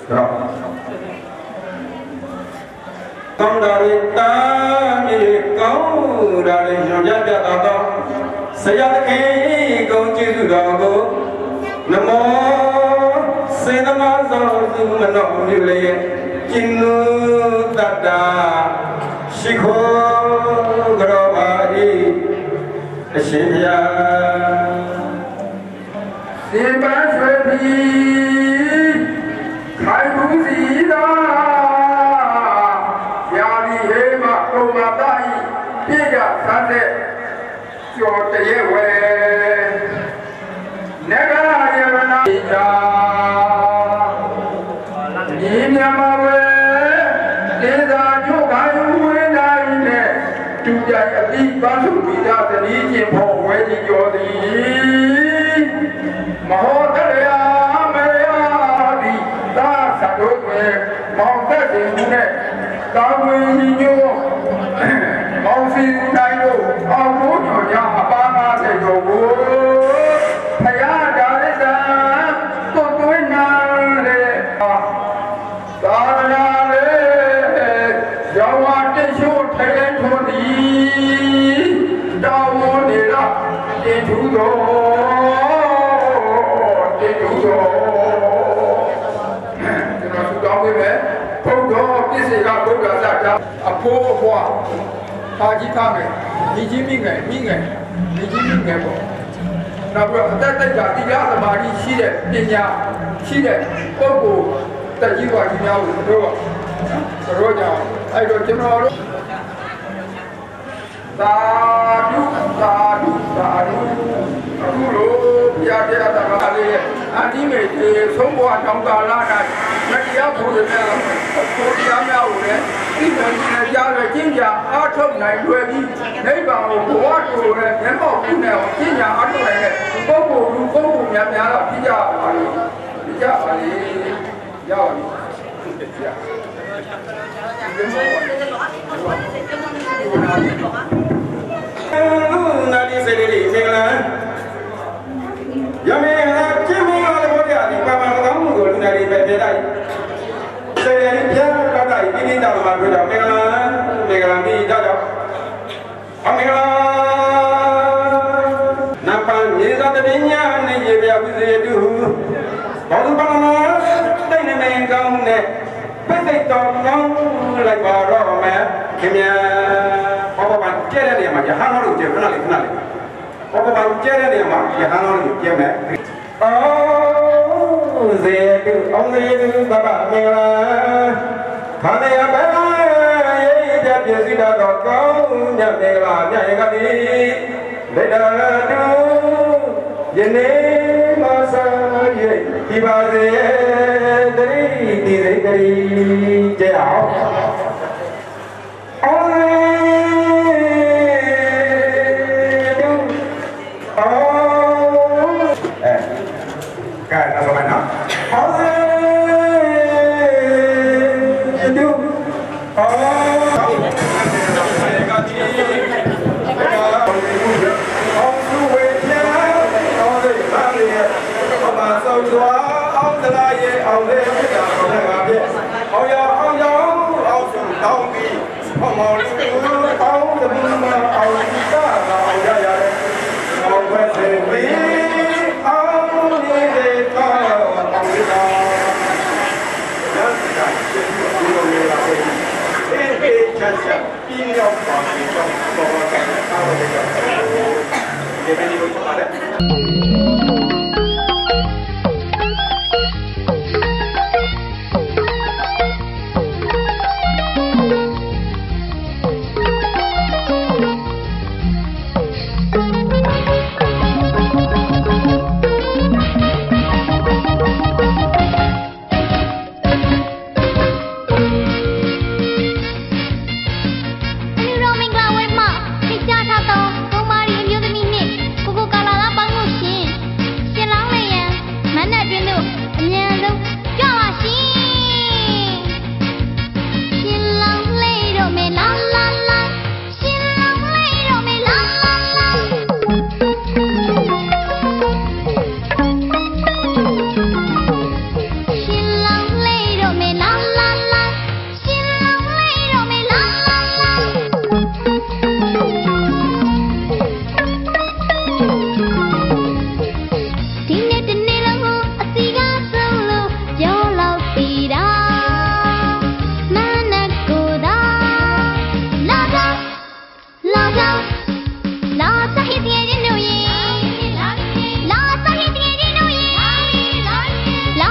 တော့ကောင်းတာတွေတာမြေကောင်းတာတွေညွှန်ကြားပြတော့ဆရာသခင်ကောင်းကျေးဇူးတော်ကိုနမောစေတမသောသူမနောမြူလေးကျင်းနုတတ္တာရှိခိုးကြတော်ပါ၏အရှင်ဘုရားဒီပန်းဆွေပြီးခိုင်မှုစီသာယာဒီဟေမပုံမတာဤပြည့်ကြသတ်တဲ့ကျော်တရေဝဲနဂရယဝနာသာဒီမြမဝဲဒေသာကျုပ်ခိုင်ဝဲနိုင်နဲ့တူကြအတိပန်းစုပိဒါတတိချင်းဖို့ဝဲကြီးကျော်သည်မဟောတရမေယာဒီသာသတို့ပဲမောင်သက်တင်မှုနဲ့တောင်းဝင်ကြီးညို့မောင်စီတိုင်းတို့အောင်လို့ညောကြအပါးသားတဲ့တို့ကိုဖယားဒါရသတုတ်သွင်းနာလေသာရနာလေရောဝတိရှို့ထဲထွန်သည်တောင်းဝန်နေတော့တင်ထူသောတင်ထူသောကျွန်တော်သူတောင်းပေးမယ်ဘုရားပြည့်စေကဘုရားသာအဖိုးအဖွားပါကြီးထားမယ်ညီကြီးမိငယ်ညီကြီးမိငယ်ပေါ့နောက်ပြီးအသက်သက်ကြတရားသမာဓိရှိတဲ့ပညာရှိတဲ့ပုဂ္ဂိုလ်တက်ကြီးပါကြီးများကိုတို့တော့ကြောင့်အဲ့တော့ကျွန်တော်တို့သာဓုသာဓုသာဓုအခုလိုဘုရားတရားတော်ကလေးအတိမေကျေဆုံးဘဝတောင်ကာလ၌မတရားဖို့တဲ့ဘုရားများကိုလည်းဒီလိုနဲ့ကြားရကျင့်ကြအားထုတ်နိုင်လွယ်ပြီးနိဗ္ဗာန်ကိုဘဝတူနဲ့မျက်မှောက်ပြုနေအောင်ကျင့်ကြအားထုတ်နိုင်တဲ့ပုဂ္ဂိုလ်လူပုဂ္ဂိုလ်များများတော့ပြကြပါလိမ့်ပြကြပါလိမ့်ရောက်ပြီနာဒီစေရီမင်္ဂလာယမေဟာကျင်းမေဟာဘောပြဒီပါမကောင်းမှုကိုလူနာတွေပဲပြလိုက်စေရီပြတ်တော့တိုင်းဒီနေ့တော့မှာပြောတော့မင်္ဂလာမိတော့အမင်္ဂလာနပန်မြေသာတပညာနဲ့ရေပြဝိသေတုဘောဓဘာမတိတ်နေမင်ကောင်းနဲ့ပိတ်တော်ကောင်းလိုက်ပါတော့မယ်ခင်ဗျာဘောဘာကျဲတဲ့နေရာမှာယဟန်တော်တို့ကျဲခဏလေးဘောဘာကျဲတဲ့နေရာမှာယဟန်တော်တို့ကျဲမယ်အော်ဇေတုအောင်ဇေတုဘဘမင်္ဂလာခန္ဓာယဘလာယေတပြည့်စည်တော်ကောင်းမြတ်မင်္ဂလာမြတ်ရကတိဒေတာတုယနေ့မဆာယေဒီပါစေတရိတိစိတ်တရိကျဲအောင်အော်ကဲနောက်ဆုံးမယ်နော်အော်ဒုအော်အောင်တလာရဲ့အောင်လေးဖြစ်တာတော့ငါပြအောင်ရအောင်စုတောင်းပြီးအောင်မောင်လူအောင်တမမအောင်တာအောင်ရရတယ်အောင်ပဲစေပြီးအောင်နေတဲ့ကောအောင်ရတာဒါကကျေးဇူးတော်များပါစေအေးချမ်းပြီးရောက်ပါပြီတော့ဘောကအားလုံးကဒီနေ့လို့ပါတယ်ကိုကိုက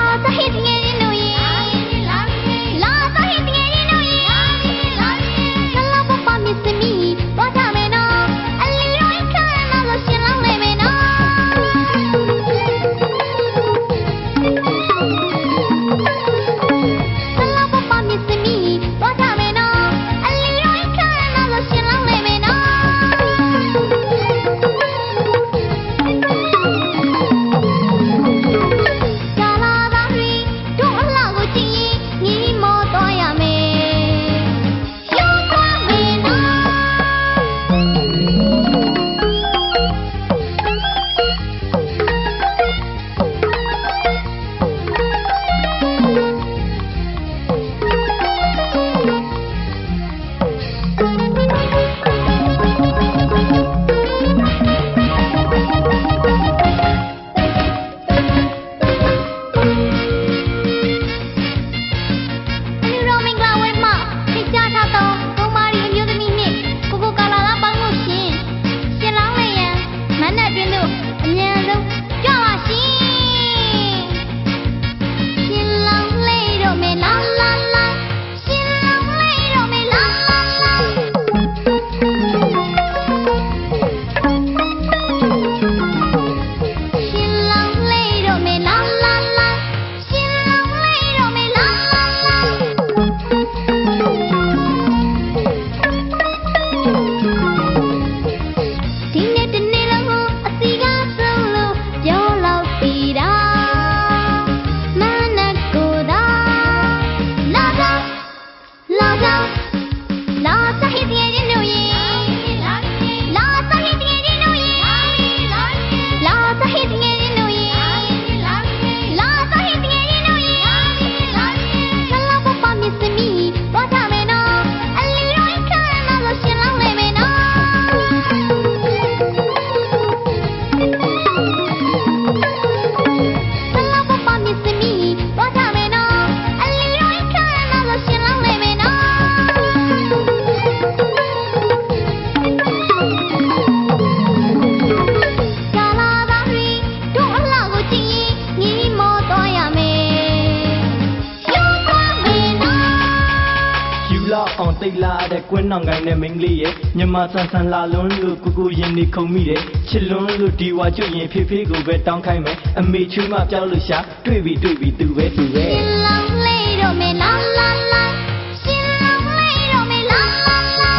အောင်တိတ်လာတဲ့ကွင်းနောင်ကိုင်းနဲ့မင်းကလေးရဲ့ညမဆန်ဆန်လာလွန်းလို့ကူကူရင်နေခုံမိတယ်ချစ်လွန်းလို့ဒီဝါကျွရင်ဖေဖေကိုပဲတောင်းခိုင်းမယ်အမေချူမပြောက်လို့ရှာတွေ့ပြီသူပဲရှင်လောင်းလေးတော့မေလာလာလာရှင်လောင်းလေးတော့မေလာလာလာ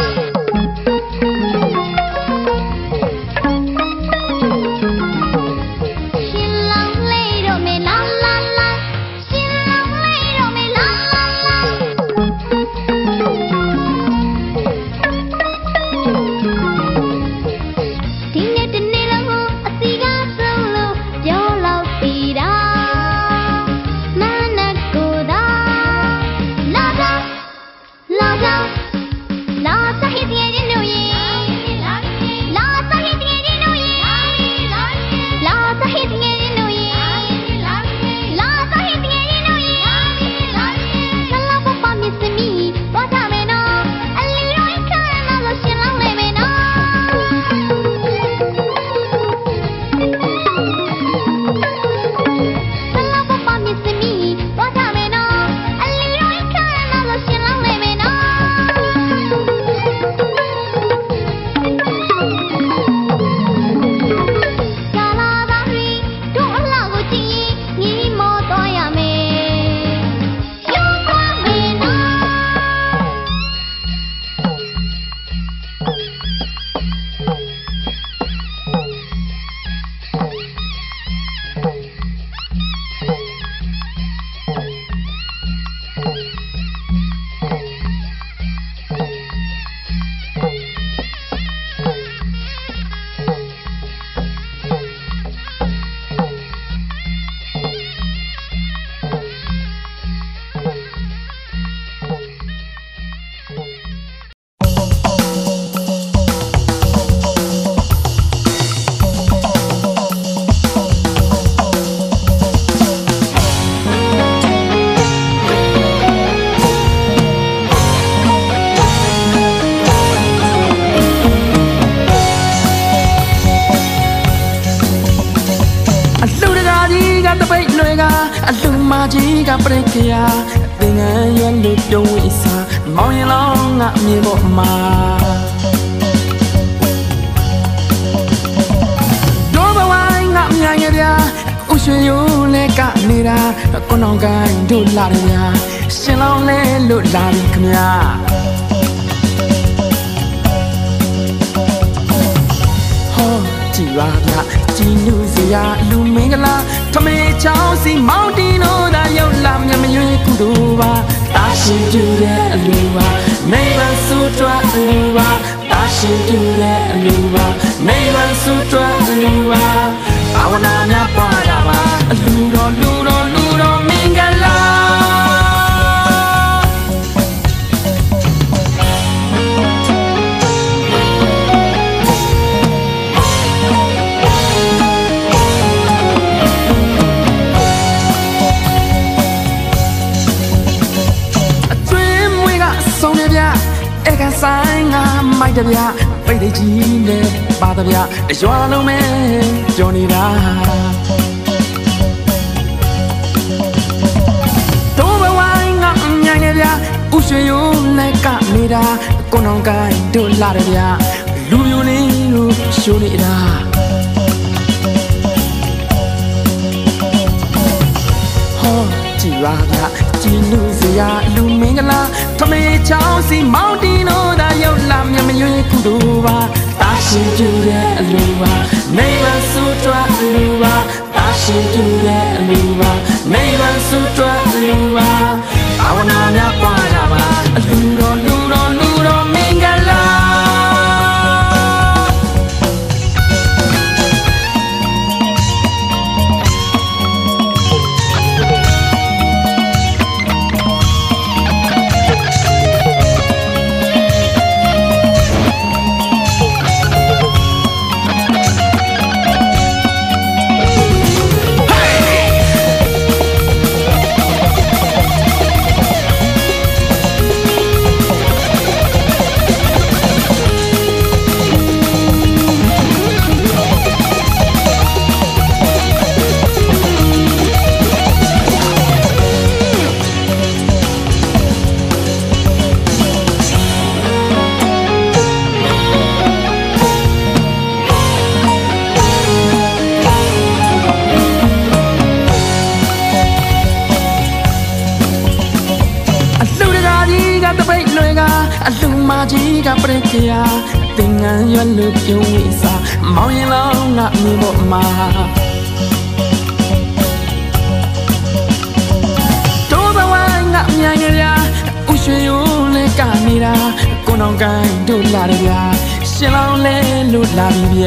ရှင်လောင်းလေးတော့မေလာလာလာရှင်လောင်းလေးတော့မေလာလာလာဒီနေ့တနေ့လုံးကိုအစီကားဆုံးလို့ပြောလို့ပြီးတာမနက်ကြီးကပြိခရာသင်္ကန်းရွက်လို့ပြုံးဝိစာမောင်ရင်လောင်းငါမြေပေါ်မှာတို့ဘဝငါမြိုင်ရဗျာဥရွှေရိုးလဲကနေ ကိုနောင်ကိုင်းတို့လာရညာရှင်လောင်းလဲလို့လာပြီခမညာဟောကြည်ပါဗျကြည်နူစရာလူမင်္ဂလာထမေချောင်းစီမောင်တင်တို့သာရောက်လာမြမရွေးကုတို့ပါတာရှိပြူတဲ့အလူပါနေပါစုတွားအလူပါတာရှိပြူတဲ့အလူပါနေပါစုတွားအလူပါဘာဝနာများပွားတာပါအလူတော်လူတော်လူတော်မင်္ဂလာဆိုင်ငါမိုက်တဗျပိတ်တကြီးနဲ့ပါတဗျရွာလုံးမဲကြော်နေတာတို့ဘဝငါညိုင်နေဗျဥရွှေရိုးနဲ့နေတာကိုနောင်ကိုင်းတို့လာတယ်ဗျလူမျိုးလေးတို့ရှိုးနေတာဟောကြည်ပါဗျကြည်နူစရာလူမင်္ဂလာထမေချောင်းစီမောင်တင်တို့သာရောက်လာမြမရွေးကုတို့ပါတာရှိပြူတဲ့အလူပါနေပါစုတွားအလူပါတာရှိပြူတဲ့အလူပါနေပါစုတွားအလူပါဘာဝနာများပွားတာပါအလူတော်လူတော်လူတော်မင်္ဂလာအလူမကြီးကပြိခရာသင်္ကန်းရွက်လို့ပြုံးဝိစာမောင်ရင်လောင်းငါမြေပေါ်မှာတို့ဘဝငါမြိုင်ရဗျဥရွှေရိုးလဲနေတာကိုနောင်ကိုင်းတို့လာတယ်ဗျရှင်လောင်းလဲလို့လာပြီဗျ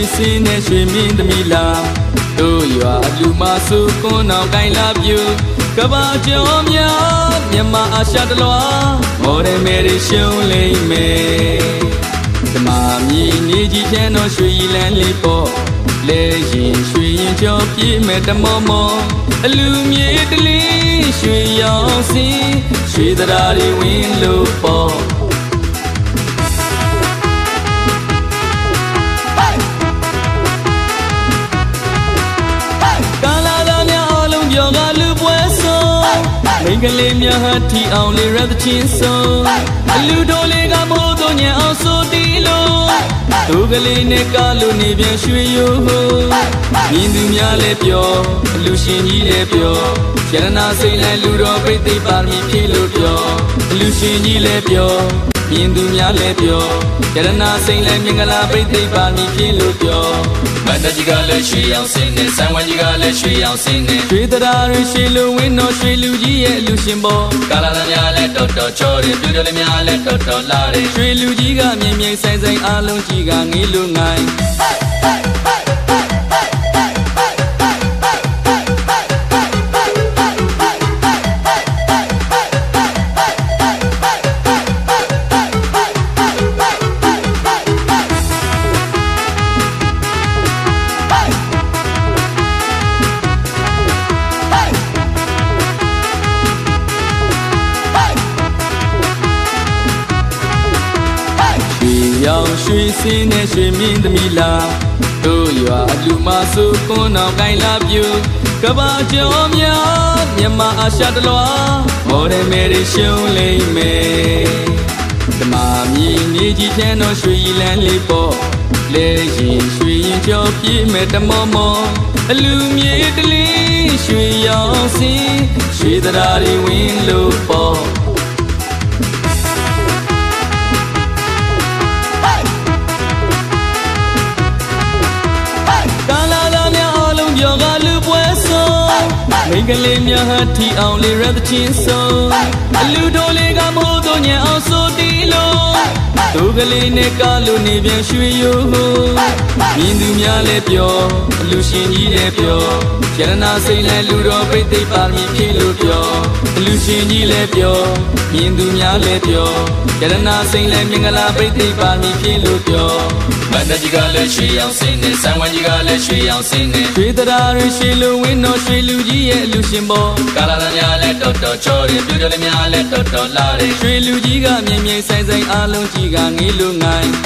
စင်းနဲ့ရွှေမင်းသမီးလာတို့ရွာလူမစုကွန်းအောင်ကိုင်းလာပြူကဘာကျော်များမြန်မာအာရှတလွားမော်ဒယ်မယ်ရီရှုံးလိမ့်မယ်ဓမ္မမြည်နေကြီးချမ်းတော်ရွှေရည်လန်းလေးပေါ့လဲရင်ရွှေရင်ကျော်ပြည့်မဲ့တမောမောအလူမြေတလင်းရွှေရောင်စင်းရွှေသရာတွေဝင်လို့ပေါ့မင်္ဂလေးများဟာထီအောင်လေးရသချင်းဆုံးအလူတော်လေးကမိုးသွညံအောင်ဆိုတီလို့ဒုကလေးနဲ့ကားလို့နေပြန်ရွှေရိုးမြင်သူများလည်းပြောအလူရှင်ကြီးလည်းပြောရတနာစိတ်လိုက်လူတော်ပြိသိပါမီဖြည့်လို့ပြောအလူရှင်ကြီးလည်းပြောမြင်သူများလည်းပြောရတနာစိတ်လိုက်မင်္ဂလာပြိသိပါမီဖြည့်လို့ပြောမန္တကြီးကလည်းရွှေရောင်စင်းနဲ့ဆန်ဝမ်းကြီးကလည်းရွှေရောင်စင်းနဲ့ရွှေသရာတွေရွှေလိုဝင်းတော်ရွှေလူကြီးရဲ့လူရှင်ပေါ်ကာလာများလည်းတော်တော်ချောတယ်ပြူတယ်များလည်းတော်တော်လာတယ်ရွှေလူကြီးကမြင်မြင်ဆိုင်ဆိုင်အားလုံးကြီးကငေးလို့ငိုင်းရောင်ရွှေစင်းနဲ့ရွှေမင်းသမီးလာတို့ရွာလူမစုကွန်းအောင်ကိုင်းလာပြူကဘာကျော်များမြန်မာအာရှတလွားမော်ဒယ်မယ်ရီရှုံးလိမ့်မယ်ဓမ္မမြည်နေကြီးချမ်းတော်ရွှေရည်လန်းလေးပေါ့လဲရင်ရွှေရင်ကျော်ပြည့်မဲ့တမောမောအလူမြေတလင်းရွှေရောင်စင်းရွှေသရာတွေဝင်လို့ပေါ့မင်္ဂလေးများဟာထီအောင်လေးရသချင်းဆုံးအလူတော်လေးကမိုးသွညံအောင်ဆိုတီလို့ဒုကလေးနဲ့ကားလို့နေပြန်ရွှေရိုးမြင်သူများလည်းပြောအလူရှင်ကြီးလည်းပြောရတနာစိတ်လည်းလူတော်ပြိသိပါမီဖြည့်လို့ပြောအလူရှင်ကြီးလည်းပြောမြင်သူများလည်းပြောရတနာစိတ်လည်းမင်္ဂလာပြိသိပါမီဖြည့်လို့ပြောမန္တကြီးကလည်းရွှေရောင်စင်းနဲ့ဆန်ဝမ်းကြီးကလည်းရွှေရောင်စင်းနဲ့ရွှေသရာတွေရွှေလိုဝင်းတော်ရွှေလူကြီးရဲ့လူရှင်ပေါ်ကာလာများလည်းတော်တော်ချောတယ်ပြူတယ်များလည်းတော်တော်လာတယ်ရွှေလူကြီးကမြင်မြင်ဆိုင်ဆိုင်အားလုံးကြီးကငေးလို့ငိုင်း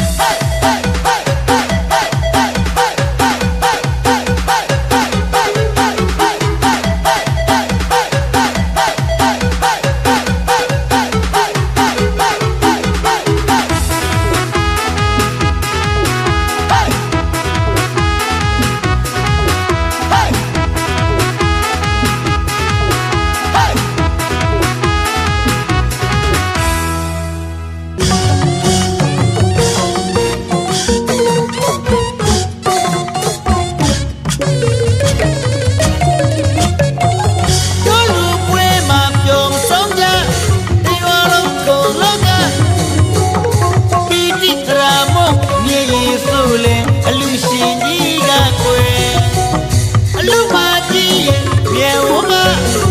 Hello, my dear. Yeah, woman.